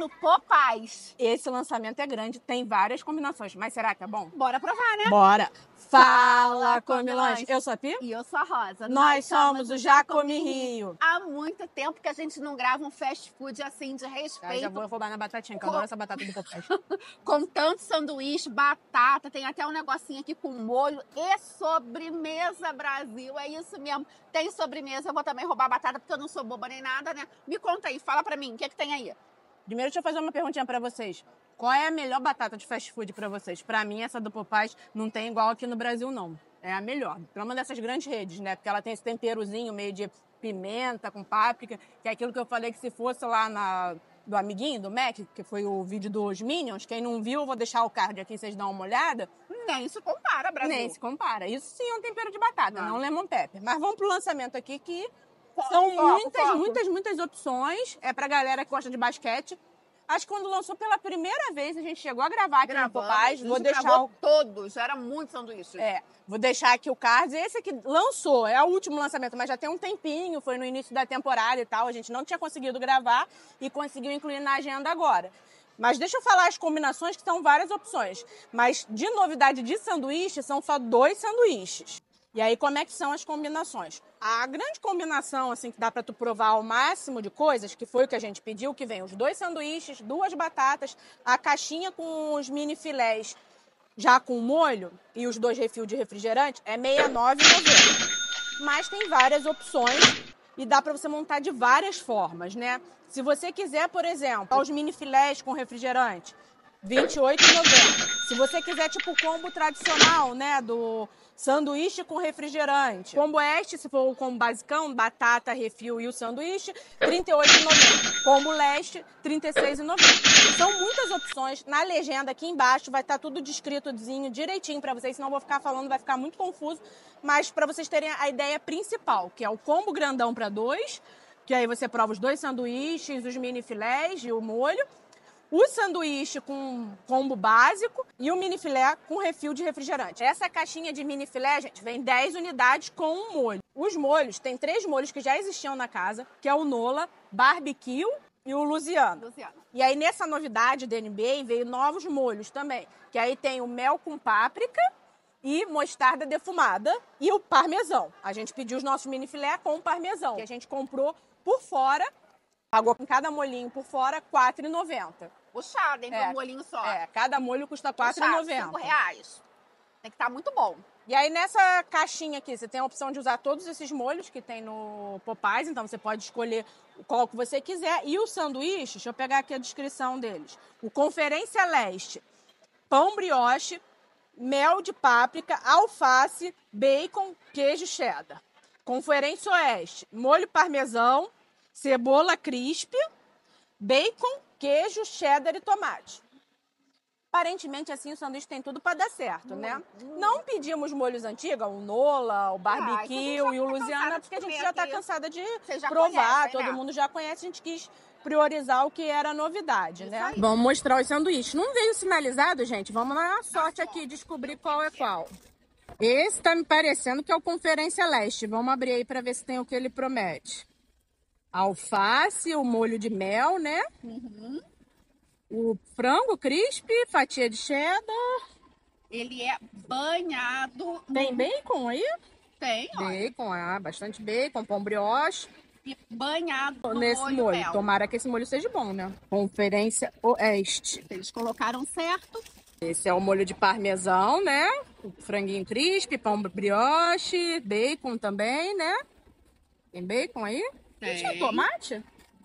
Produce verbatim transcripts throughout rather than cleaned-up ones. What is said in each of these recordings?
no Popeyes. Esse lançamento é grande, tem várias combinações. Mas será que é bom? Bora provar, né? Bora! Fala, Comilões! Comilões! Eu sou a Pi. E eu sou a Rosa. Nós, Nós somos o Já Come Rio. Há muito tempo que a gente não grava um fast food assim de respeito. Eu já vou roubar na batatinha, que eu adoro essa batata do Popeyes. Com tanto sanduíche, batata, tem até um negocinho aqui com molho e sobremesa, Brasil. É isso mesmo. Tem sobremesa, eu vou também roubar batata porque eu não sou boba nem nada, né? Me conta aí, fala pra mim, o que é que tem aí? Primeiro, deixa eu fazer uma perguntinha pra vocês. Qual é a melhor batata de fast food pra vocês? Pra mim, essa do Popeyes não tem igual aqui no Brasil, não. É a melhor. Pra uma dessas grandes redes, né? Porque ela tem esse temperozinho meio de pimenta com páprica, que é aquilo que eu falei que se fosse lá na... do amiguinho, do Mac, que foi o vídeo dos Minions. Quem não viu, eu vou deixar o card aqui, vocês dão uma olhada. Nem se compara, Brasil. Nem se compara. Isso sim é um tempero de batata, não, não lemon pepper. Mas vamos pro lançamento aqui, que foco, são foco, muitas, foco. muitas, muitas opções. É pra galera que gosta de basquete. Acho que quando lançou pela primeira vez, a gente chegou a gravar aqui Gravamos, no Popeyes. Vou deixar gravou o... todos, era muito sanduíche. É, vou deixar aqui o card. Esse aqui lançou, é o último lançamento, mas já tem um tempinho, foi no início da temporada e tal. A gente não tinha conseguido gravar e conseguiu incluir na agenda agora. Mas deixa eu falar as combinações, que são várias opções. Mas de novidade de sanduíche, são só dois sanduíches. E aí, como é que são as combinações? A grande combinação, assim, que dá pra tu provar o máximo de coisas, que foi o que a gente pediu, que vem os dois sanduíches, duas batatas, a caixinha com os mini filés já com molho e os dois refil de refrigerante, é sessenta e nove reais e noventa centavos. Mas tem várias opções e dá pra você montar de várias formas, né? Se você quiser, por exemplo, os mini filés com refrigerante, vinte e oito reais e noventa centavos. Se você quiser, tipo, o combo tradicional, né, do sanduíche com refrigerante. Combo este, se for o combo basicão, batata, refil e o sanduíche, trinta e oito reais e noventa centavos. Combo leste, trinta e seis reais e noventa centavos. São muitas opções. Na legenda aqui embaixo vai estar tudo descritozinho, direitinho pra vocês, senão eu vou ficar falando, vai ficar muito confuso. Mas pra vocês terem a ideia principal, que é o combo grandão pra dois, que aí você prova os dois sanduíches, os mini filés e o molho. O sanduíche com combo básico e o mini filé com refil de refrigerante. Essa caixinha de mini filé, gente, vem dez unidades com um molho. Os molhos, tem três molhos que já existiam na casa, que é o Nola, Barbecue e o Luciano. Luciano. E aí, nessa novidade da N B A, veio novos molhos também. Que aí tem o mel com páprica e mostarda defumada e o parmesão. A gente pediu os nossos mini filé com parmesão, que a gente comprou por fora, pagou com cada molhinho por fora quatro reais e noventa centavos. Puxado, hein? É, Por um molhinho só. É, cada molho custa quatro reais e noventa cinco centavos. reais. Tem que estar muito bom. E aí, nessa caixinha aqui, você tem a opção de usar todos esses molhos que tem no Popeyes. Então, você pode escolher qual que você quiser. E o sanduíche, deixa eu pegar aqui a descrição deles. O Conferência Leste, pão brioche, mel de páprica, alface, bacon, queijo cheddar. Conferência Oeste, molho parmesão, cebola crisp, bacon, queijo, cheddar e tomate. Aparentemente, assim, o sanduíche tem tudo para dar certo, né? Hum. Não pedimos molhos antigos, o Nola, o Barbecue ah, e o Luciana, porque a gente já está cansada de provar, conhecem, todo né? mundo já conhece, a gente quis priorizar o que era novidade, Isso né? Aí. Vamos mostrar os sanduíches. Não veio sinalizado, gente? Vamos na sorte aqui descobrir qual é qual. Esse tá me parecendo que é o Conferência Leste. Vamos abrir aí para ver se tem o que ele promete. Alface, o molho de mel, né? Uhum. O frango crisp, fatia de cheddar. Ele é banhado. Tem bacon aí? Tem, ó. Bacon, ah, bastante bacon, pão brioche. E banhado no nesse molho. molho. Mel. Tomara que esse molho seja bom, né? Conferência Oeste. Eles colocaram certo. Esse é o molho de parmesão, né? O franguinho crisp, pão brioche, bacon também, né? Tem bacon aí? Tem. Tinha tomate?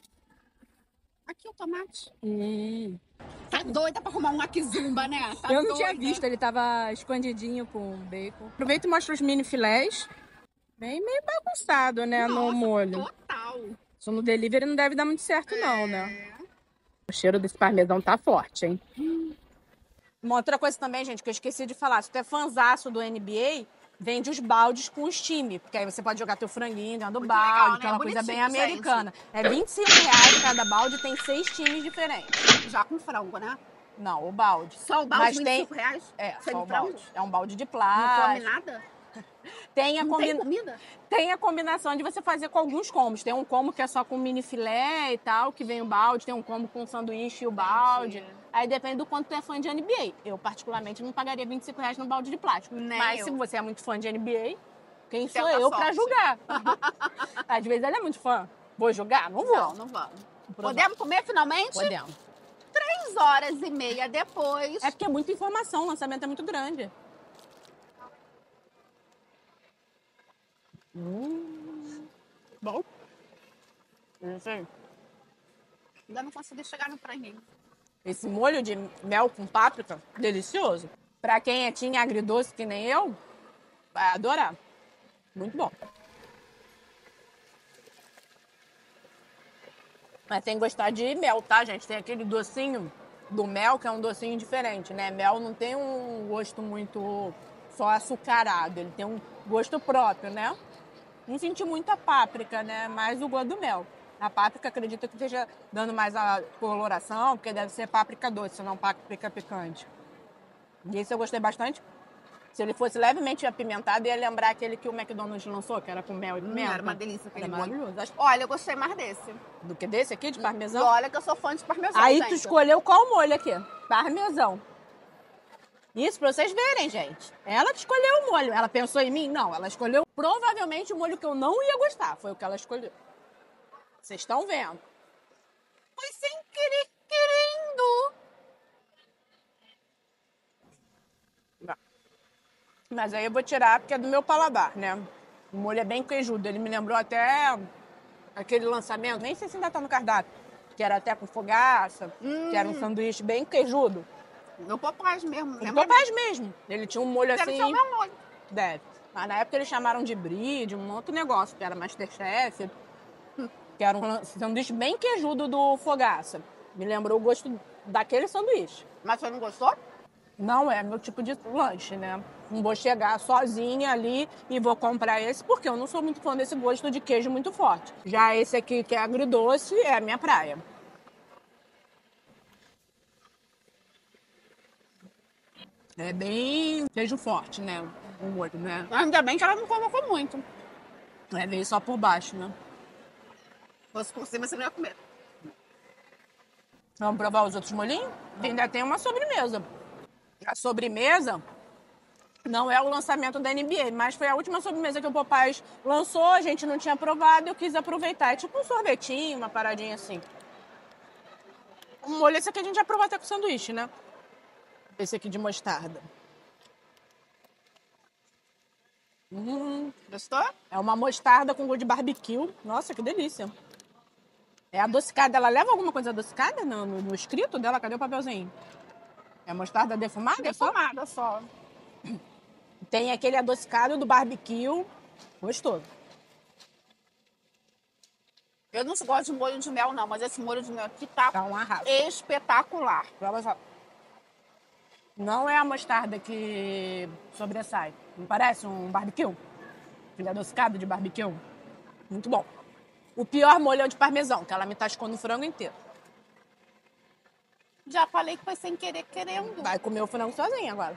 Aqui o tomate. Hum. Tá doida pra arrumar um akizumba, né? Tá Eu não doida. tinha visto, ele tava escondidinho com bacon. Aproveita e mostra os mini filés. Bem meio bagunçado, né, Nossa, no molho. Total. Só no delivery não deve dar muito certo é. não, né? O cheiro desse parmesão tá forte, hein? Hum. Uma outra coisa também, gente, que eu esqueci de falar. Se tu é fãzaço do N B A, vende os baldes com os times. Porque aí você pode jogar teu franguinho dentro do Muito balde, legal, né? aquela coisa bem Bonitinho, americana. gente. É vinte e cinco reais cada balde, tem seis times diferentes. Já com frango, né? Não, o balde. Só o balde, Mas vinte e cinco tem... reais? É, Sem só o frango? balde. É um balde de Não plástico. come nada? Tem a, Não tem combina... comida? tem a combinação de você fazer com alguns combos. Tem um combo que é só com mini filé e tal, que vem o balde. Tem um combo com sanduíche e o balde. Entendi. Aí depende do quanto tu é fã de N B A. Eu, particularmente, não pagaria vinte e cinco reais no balde de plástico. Nem Mas eu. se você é muito fã de N B A, quem sou Tenta eu sorte. pra julgar? Às vezes ela é muito fã. Vou julgar? Não vou. Não, não vamos. provar. Podemos comer finalmente? Podemos. Três horas e meia depois. É porque é muita informação, o lançamento é muito grande. Hum, bom. Isso aí. Ainda não consegui chegar no franguinho. Esse molho de mel com páprica, delicioso. Pra quem é tinha agridoce que nem eu, vai adorar. Muito bom. Mas tem que gostar de mel, tá, gente? Tem aquele docinho do mel, que é um docinho diferente, né? Mel não tem um gosto muito só açucarado. Ele tem um gosto próprio, né? Não senti muito a páprica, né? Mais o gosto do mel. A páprica, acredito que esteja dando mais a coloração, porque deve ser páprica doce, não páprica picante. E esse eu gostei bastante. Se ele fosse levemente apimentado, ia lembrar aquele que o McDonald's lançou, que era com mel e Hum, pimenta. era uma delícia aquele Era molho. maravilhoso. Acho- Olha, eu gostei mais desse. Do que desse aqui, de E parmesão? olha que eu sou fã de parmesão, Aí gente. tu escolheu qual molho aqui? Parmesão. Isso pra vocês verem, gente. Ela que escolheu o molho. Ela pensou em mim? Não, ela escolheu provavelmente o molho que eu não ia gostar. Foi o que ela escolheu. Vocês estão vendo. Foi sem querer, querendo. Mas aí eu vou tirar porque é do meu paladar, né? O molho é bem queijudo. Ele me lembrou até aquele lançamento, nem sei se ainda tá no cardápio, que era até com fogaça, Hum. que era um sanduíche bem queijudo. Meu Popeyes mesmo. Um Lembra? Popeyes mesmo. Ele tinha um molho Deve assim... ser o meu molho. Deve. Mas na época eles chamaram de brie, de um outro negócio, que era Masterchef, que era um lan- sanduíche bem queijudo do fogaça. Me lembrou o gosto daquele sanduíche. Mas você não gostou? Não é meu tipo de lanche, né? Não vou chegar sozinha ali e vou comprar esse, porque eu não sou muito fã desse gosto de queijo muito forte. Já esse aqui, que é agridoce, é a minha praia. É bem queijo forte, né? O molho, né? Ainda bem que ela não colocou muito. É, veio só por baixo, né? Se fosse por cima, você não ia comer. Vamos provar os outros molhinhos? Ainda tem uma sobremesa. A sobremesa não é o lançamento da N B A, mas foi a última sobremesa que o Popeyes lançou, a gente não tinha provado e eu quis aproveitar. É tipo um sorvetinho, uma paradinha assim. O molho, esse aqui a gente já provou até com sanduíche, né? Esse aqui de mostarda. Hum, Gostou? é uma mostarda com gosto de barbecue. Nossa, que delícia. É adocicada. Ela leva alguma coisa adocicada no, no, no escrito dela? Cadê o papelzinho? É mostarda defumada? Só? Defumada só. Tem aquele adocicado do barbecue. Gostoso. Eu não gosto de molho de mel, não, mas esse molho de mel aqui tá Tá um arraso. espetacular. Prova só. Não é a mostarda que sobressai. Não parece um barbecue? Aquele adocicado de barbecue. Muito bom. O pior molho é o de parmesão, que ela me tascou no frango inteiro. Já falei que foi sem querer, querendo. Vai comer o frango sozinha agora.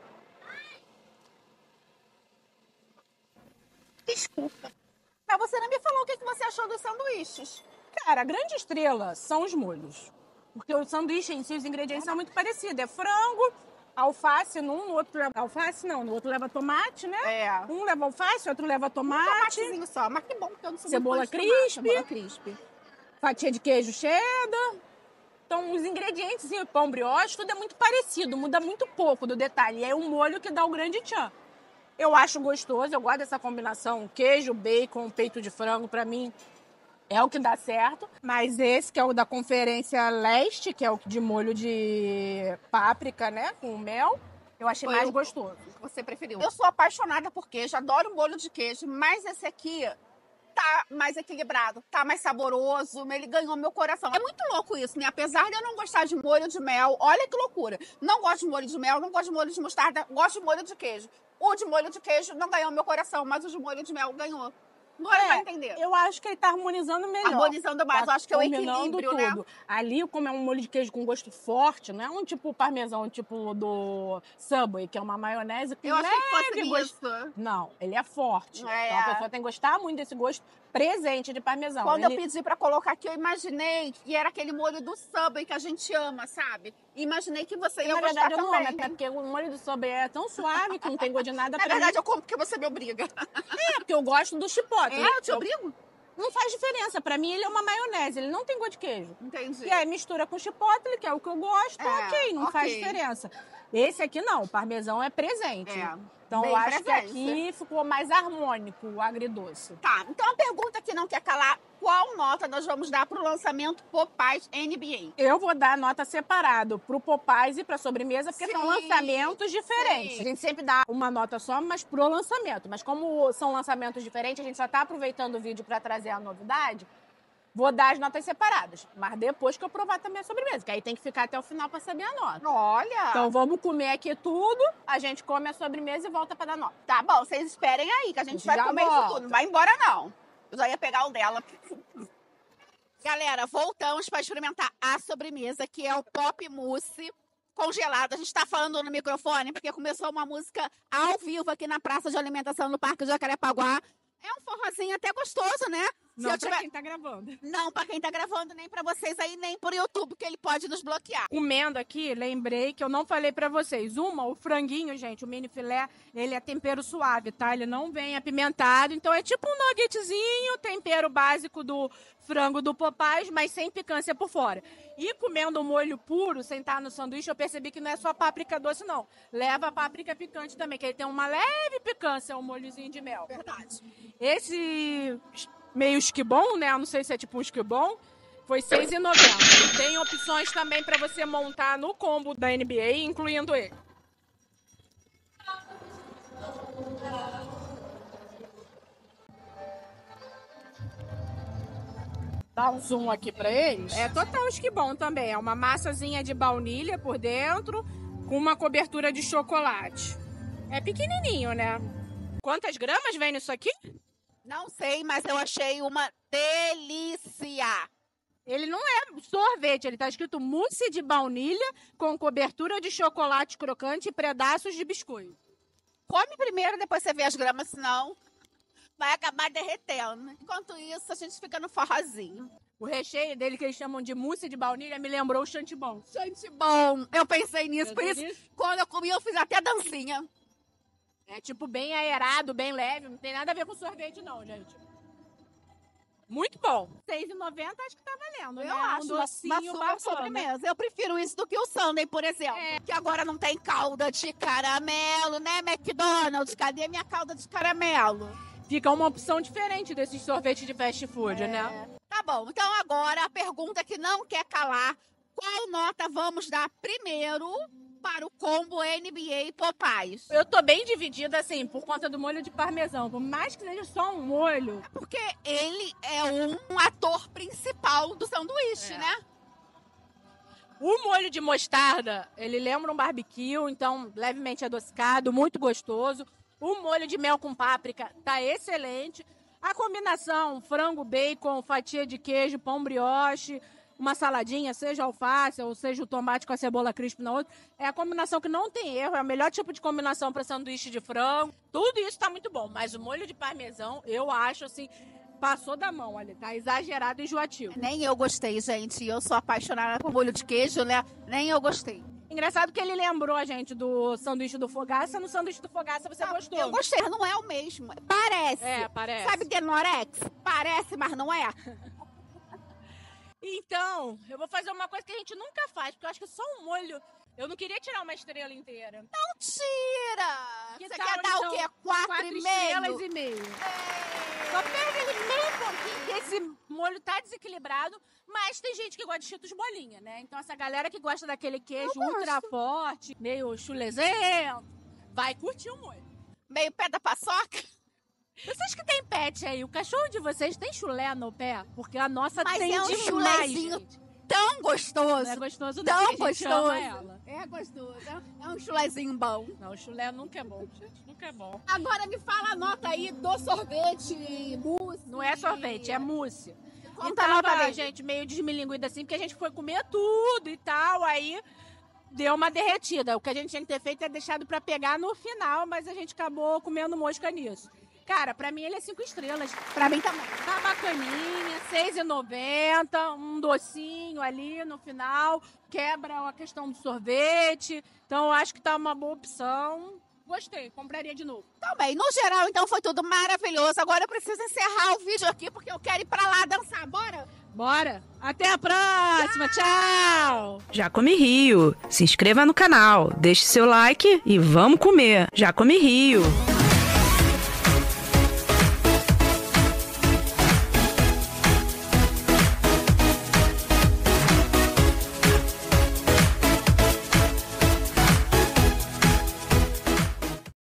Desculpa. Mas você não me falou o que que você achou dos sanduíches. Cara, a grande estrela são os molhos. Porque o sanduíche em si, os ingredientes são muito parecidos. É frango, alface num, no outro leva... Alface não, no outro leva tomate, né? É. Um leva alface, outro leva tomate. Tomatezinho só, mas que bom, porque eu não sou Cebola muito fã de tomate. crisp. Cebola crisp. Fatia de queijo cheddar. Então, os ingredientes, e o pão brioche, tudo é muito parecido, muda muito pouco do detalhe. E é o molho que dá o grande tchan. Eu acho gostoso, eu gosto dessa combinação queijo, bacon, peito de frango, pra mim é o que dá certo. Mas esse, que é o da Conferência Leste, que é o de molho de páprica, né, com mel, eu achei Foi mais o- gostoso. que você preferiu. Eu sou apaixonada por queijo, adoro molho de queijo, mas esse aqui tá mais equilibrado, tá mais saboroso, ele ganhou meu coração. É muito louco isso, né? Apesar de eu não gostar de molho de mel, olha que loucura. Não gosto de molho de mel, não gosto de molho de mostarda, gosto de molho de queijo. O de molho de queijo não ganhou meu coração, mas o de molho de mel ganhou. Agora É, vai entender. Eu acho que ele tá harmonizando melhor. Harmonizando mais, Tá eu acho que é o combinando equilíbrio, tudo. né? Ali, como é um molho de queijo com gosto forte, não é um tipo parmesão, tipo do Subway, que é uma maionese com Eu achei que fosse leve gosto. isso. Não, ele é forte. É. Então a pessoa tem que gostar muito desse gosto presente de parmesão. Quando ele... eu pedi pra colocar aqui, eu imaginei que era aquele molho do Subway que a gente ama, sabe? Imaginei que você ia Na gostar verdade, eu não também. amo, até porque o molho do Subway é tão suave que não tem gosto de nada Na pra verdade, mim. eu como porque você me obriga. É, porque eu gosto do chipotle. É, eu te obrigo? Não faz diferença. Pra mim, ele é uma maionese, ele não tem gosto de queijo. Entendi. E aí mistura com chipotle, que é o que eu gosto, É, ok, não ok. faz diferença. Esse aqui não, o parmesão é presente. É, Então bem eu acho presente. que aqui ficou mais harmônico o agridoce. Tá, então a pergunta que não quer calar, qual nota nós vamos dar pro lançamento Popeyes N B A? Eu vou dar nota separado pro Popeyes e pra sobremesa, porque Sim, são lançamentos diferentes. sim. A gente sempre dá uma nota só, mas pro lançamento. Mas como são lançamentos diferentes, a gente só tá aproveitando o vídeo pra trazer a novidade. Vou dar as notas separadas, mas depois que eu provar também a sobremesa, que aí tem que ficar até o final pra saber a nota. Olha! Então vamos comer aqui tudo, a gente come a sobremesa e volta pra dar nota. Tá bom, vocês esperem aí, que a gente vai Já comer volta. isso tudo. Não vai embora, não. Eu já ia pegar o dela. Galera, voltamos para experimentar a sobremesa, que é o Pop Mousse congelado. A gente tá falando no microfone, porque começou uma música ao vivo aqui na praça de alimentação no Parque Jacarepaguá. É um forrozinho até gostoso, né? Se Não eu pra tiver... quem tá gravando. Não pra quem tá gravando, nem pra vocês aí, nem por YouTube, que ele pode nos bloquear. Comendo aqui, lembrei que eu não falei pra vocês. Uma, o franguinho, gente, o mini filé, ele é tempero suave, tá? Ele não vem apimentado, então é tipo um nuggetzinho, tempero básico do frango do Popeyes, mas sem picância por fora. E comendo o molho puro, sem estar no sanduíche, eu percebi que não é só páprica doce, não. Leva páprica picante também, que ele tem uma leve picância, o molhozinho de mel. Verdade. Esse meio esquibom, né? Eu não sei se é tipo um esquibom. Foi seis reais e noventa centavos. Tem opções também para você montar no combo da N B A, incluindo ele. Dá um zoom aqui para eles. É total esquibom também. É uma massazinha de baunilha por dentro, com uma cobertura de chocolate. É pequenininho, né? Quantas gramas vem nisso aqui? Não sei, mas eu achei uma delícia. Ele não é sorvete, ele tá escrito mousse de baunilha com cobertura de chocolate crocante e pedaços de biscoito. Come primeiro, depois você vê as gramas, senão vai acabar derretendo. Enquanto isso, a gente fica no forrozinho. O recheio dele, que eles chamam de mousse de baunilha, me lembrou o chantilly. Gente, bom. Eu pensei nisso, por Pensou isso, nisso? quando eu comi, eu fiz até dancinha. É tipo bem aerado, bem leve, não tem nada a ver com sorvete não, gente. Muito bom. seis reais e noventa centavos, acho que tá valendo, Eu né? acho um uma, docinho uma super bacana. sobremesa. Eu prefiro isso do que o sundae, por exemplo. É. Que agora não tem calda de caramelo, né, McDonald's? Cadê minha calda de caramelo? Fica uma opção diferente desses sorvetes de fast food, É. né? Tá bom, então agora a pergunta que não quer calar. Qual nota vamos dar primeiro para o combo N B A Popeyes? Eu tô bem dividida, assim, por conta do molho de parmesão. Por mais que seja só um molho, Porque ele é um ator principal do sanduíche, É. né? o molho de mostarda, ele lembra um barbecue, então levemente adocicado, muito gostoso. O molho de mel com páprica tá excelente. A combinação frango, bacon, fatia de queijo, pão brioche, uma saladinha, seja alface ou seja o tomate com a cebola crisp na outra, é a combinação que não tem erro, é o melhor tipo de combinação para sanduíche de frango. Tudo isso tá muito bom, mas o molho de parmesão, eu acho assim, passou da mão, olha, tá exagerado e enjoativo. Nem eu gostei, gente. Eu sou apaixonada por molho de queijo, né? Nem eu gostei. Engraçado que ele lembrou a gente do sanduíche do Fogaça. No sanduíche do Fogaça você Não, gostou? Eu gostei, mas não é o mesmo. Parece. É, parece. Sabe Denorex? Parece, mas não é. Então, eu vou fazer uma coisa que a gente nunca faz, porque eu acho que só um molho... Eu não queria tirar uma estrela inteira. Não tira! Que Você tal, quer dar então, o quê? Quatro, Quatro e estrelas meio? e meio. É. Só perde ele meio pouquinho, que esse molho tá desequilibrado, mas tem gente que gosta de Cheetos bolinha, né? Então essa galera que gosta daquele queijo Eu gosto. ultra forte, meio chulezento, vai curtir o molho. Meio pé da paçoca? Vocês que têm pet aí, o cachorro de vocês tem chulé no pé? Porque a nossa Mas tem é um demais, chulezinho gente. tão gostoso. Não é gostoso, não. Tão A gente gostoso. ama ela. É gostoso. É um chulezinho bom. Não, o chulé nunca é bom, gente. Nunca é bom. Agora me fala a nota aí do sorvete, mousse. Não é sorvete, é mousse. Conta E a nota tava, dele. gente, meio desmilinguida assim, porque a gente foi comer tudo e tal, aí deu uma derretida. O que a gente tinha que ter feito é deixado pra pegar no final, mas a gente acabou comendo mosca nisso. Cara, pra mim ele é cinco estrelas. Pra mim também. Tá bacaninha, seis e noventa, um docinho ali no final, quebra a questão do sorvete. Então eu acho que tá uma boa opção. Gostei, compraria de novo. Também. No geral, então, foi tudo maravilhoso. Agora eu preciso encerrar o vídeo aqui, porque eu quero ir pra lá dançar. Bora? Bora! Até a próxima! Tchau! Jacome Rio. Se inscreva no canal, deixe seu like e vamos comer. Jacome Rio.